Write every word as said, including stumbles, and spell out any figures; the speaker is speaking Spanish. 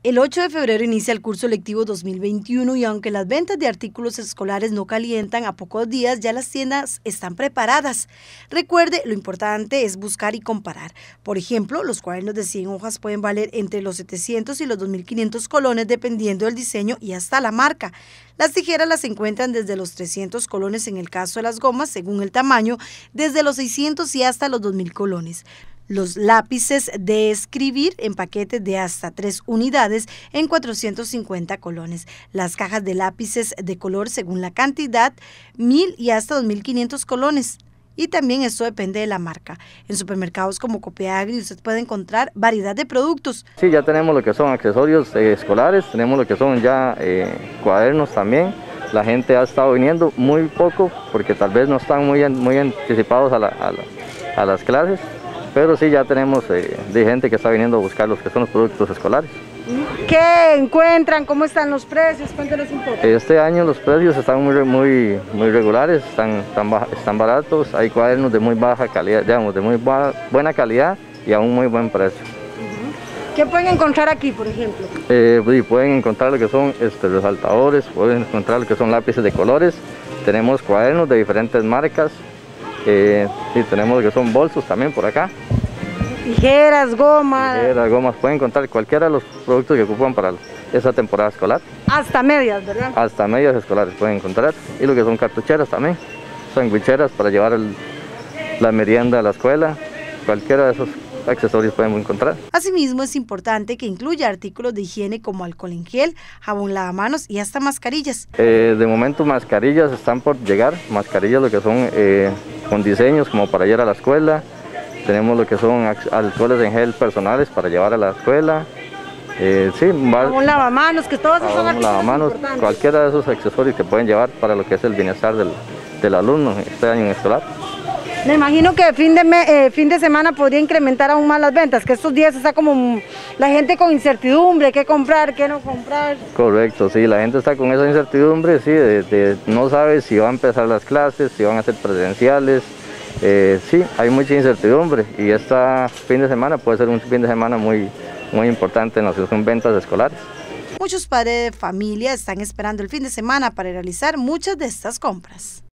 El ocho de febrero inicia el curso lectivo dos mil veintiuno y aunque las ventas de artículos escolares no calientan, a pocos días ya las tiendas están preparadas. Recuerde, lo importante es buscar y comparar. Por ejemplo, los cuadernos de cien hojas pueden valer entre los setecientos y los dos mil quinientos colones dependiendo del diseño y hasta la marca. Las tijeras las encuentran desde los trescientos colones en el caso de las gomas, según el tamaño, desde los seiscientos y hasta los dos mil colones. Los lápices de escribir en paquetes de hasta tres unidades en cuatrocientos cincuenta colones. Las cajas de lápices de color según la cantidad, mil y hasta dos mil quinientos colones. Y también esto depende de la marca. En supermercados como Copiagri usted puede encontrar variedad de productos. Sí, ya tenemos lo que son accesorios eh, escolares, tenemos lo que son ya eh, cuadernos también. La gente ha estado viniendo muy poco porque tal vez no están muy, muy anticipados a, la, a, la, a las clases. Pero sí, ya tenemos eh, de gente que está viniendo a buscar los que son los productos escolares. ¿Qué encuentran? ¿Cómo están los precios? Cuéntenos un poco. Este año los precios están muy, muy, muy regulares, están, están, están baratos. Hay cuadernos de muy baja calidad, digamos, de muy baja, buena calidad y a un muy buen precio. ¿Qué pueden encontrar aquí, por ejemplo? Eh, sí, pueden encontrar lo que son este, resaltadores, pueden encontrar lo que son lápices de colores. Tenemos cuadernos de diferentes marcas. Eh, sí, tenemos lo que son bolsos también por acá. Tijeras, gomas. Tijeras, gomas, pueden encontrar cualquiera de los productos que ocupan para esa temporada escolar. Hasta medias, ¿verdad? Hasta medias escolares pueden encontrar. Y lo que son cartucheras también, sandwicheras para llevar el, la merienda a la escuela. Cualquiera de esos accesorios pueden encontrar. Asimismo, es importante que incluya artículos de higiene como alcohol en gel, jabón lavamanos y hasta mascarillas. Eh, de momento mascarillas están por llegar, mascarillas lo que son eh, con diseños como para ir a la escuela. Tenemos lo que son alcoholes en gel personales para llevar a la escuela. Eh, sí, jabón lavamanos, que todos esos son artículos lavamanos, importantes. Cualquiera de esos accesorios que pueden llevar para lo que es el bienestar del, del alumno este año escolar. Me imagino que fin de, me, eh, fin de semana podría incrementar aún más las ventas, que estos días está como la gente con incertidumbre, qué comprar, qué no comprar. Correcto, sí, la gente está con esa incertidumbre, sí, de, de no sabe si van a empezar las clases, si van a ser presenciales. Eh, sí, hay mucha incertidumbre y este fin de semana puede ser un fin de semana muy, muy importante en las que son ventas escolares. Muchos padres de familia están esperando el fin de semana para realizar muchas de estas compras.